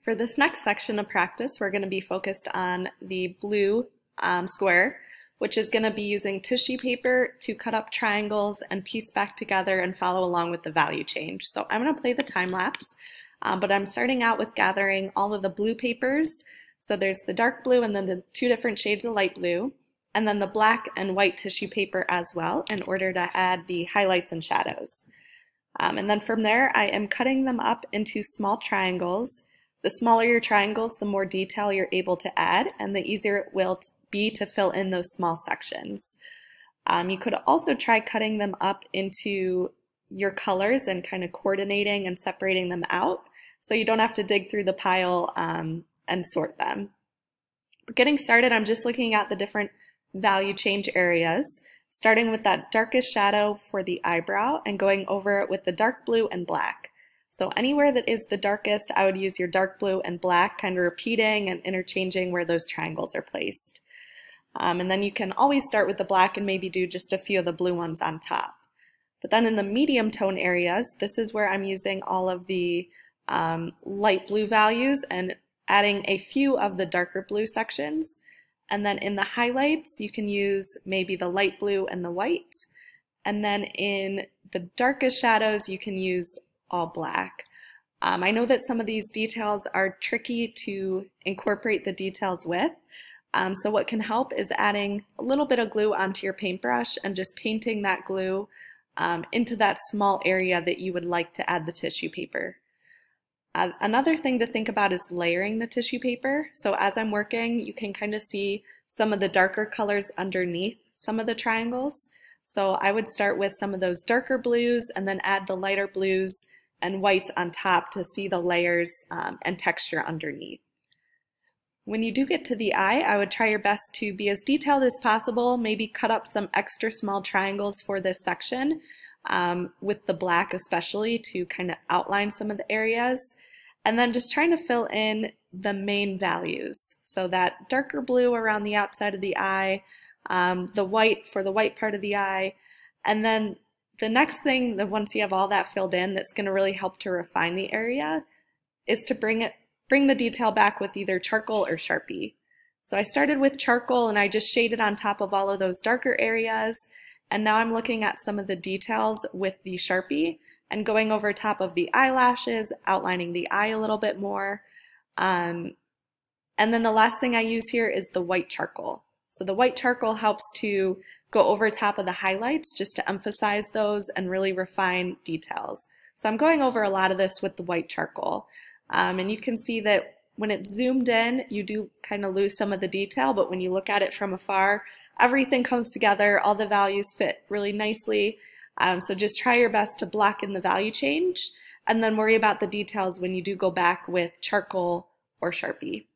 For this next section of practice, we're going to be focused on the blue square, which is going to be using tissue paper to cut up triangles and piece back together and follow along with the value change. So I'm going to play the time lapse, but I'm starting out with gathering all of the blue papers. So there's the dark blue and then the two different shades of light blue, and then the black and white tissue paper as well in order to add the highlights and shadows. And then from there, I am cutting them up into small triangles. The smaller your triangles, the more detail you're able to add, and the easier it will be to fill in those small sections. You could also try cutting them up into your colors and kind of coordinating and separating them out, so you don't have to dig through the pile and sort them. But getting started, I'm just looking at the different value change areas, starting with that darkest shadow for the eyebrow and going over it with the dark blue and black. So anywhere that is the darkest, I would use your dark blue and black, kind of repeating and interchanging where those triangles are placed. And then you can always start with the black and maybe do just a few of the blue ones on top. But then in the medium tone areas, this is where I'm using all of the light blue values and adding a few of the darker blue sections. And then in the highlights, you can use maybe the light blue and the white. And then in the darkest shadows, you can use all black. I know that some of these details are tricky to incorporate the details with, so what can help is adding a little bit of glue onto your paintbrush and just painting that glue into that small area that you would like to add the tissue paper. Another thing to think about is layering the tissue paper. So as I'm working, you can kind of see some of the darker colors underneath some of the triangles. So I would start with some of those darker blues and then add the lighter blues and whites on top to see the layers and texture underneath. When you do get to the eye, I would try your best to be as detailed as possible, maybe cut up some extra small triangles for this section, with the black especially, to kind of outline some of the areas, and then just trying to fill in the main values. So that darker blue around the outside of the eye, the white for the white part of the eye, and then the next thing that once you have all that filled in that's going to really help to refine the area is to bring the detail back with either charcoal or Sharpie. So I started with charcoal and I just shaded on top of all of those darker areas, and now I'm looking at some of the details with the Sharpie and going over top of the eyelashes, outlining the eye a little bit more. And then the last thing I use here is the white charcoal. So the white charcoal helps to go over top of the highlights just to emphasize those and really refine details. So I'm going over a lot of this with the white charcoal. And you can see that when it's zoomed in, you do kind of lose some of the detail, but when you look at it from afar, everything comes together, all the values fit really nicely. So just try your best to block in the value change and then worry about the details when you do go back with charcoal or Sharpie.